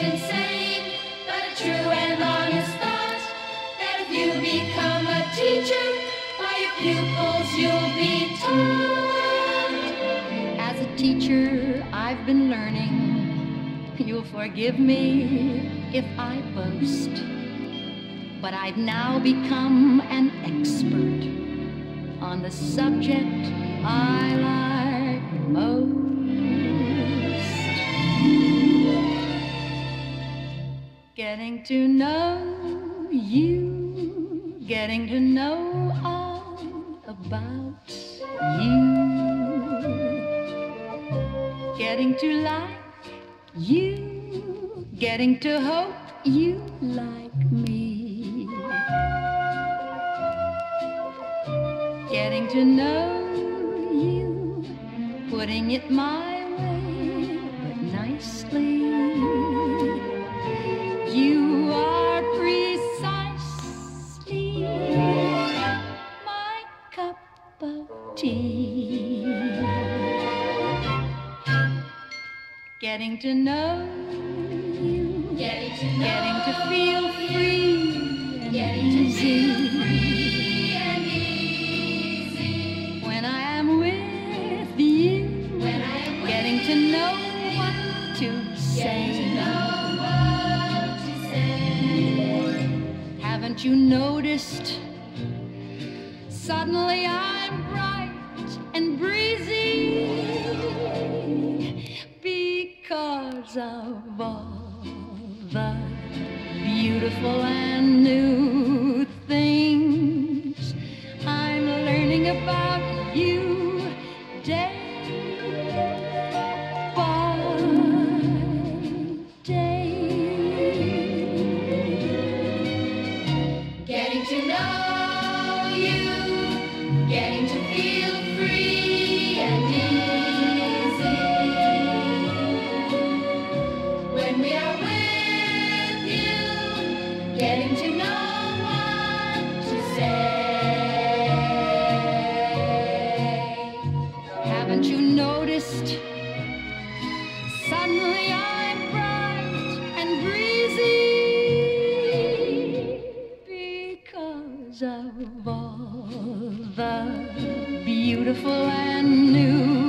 ancient saying, but a true and honest thought, that if you become a teacher, by your pupils you'll be taught. As a teacher, I've been learning. You'll forgive me if I boast, but I've now become an expert on the subject I like most. Getting to know you, getting to know all about you, getting to like you, getting to hope you like me, getting to know you, putting it my way, but nicely. You are precisely my cup of tea. Getting to know you, getting to feel free and easy. When I am with you, getting to know what to say. Haven't you noticed? Suddenly I'm bright and breezy because of all the beautiful and new things I'm learning about you day by day. Getting to know you, getting to feel free and easy. When we are with you, getting to know what to say. Haven't you noticed? Suddenly I'm bright and breezy because of all the beautiful and new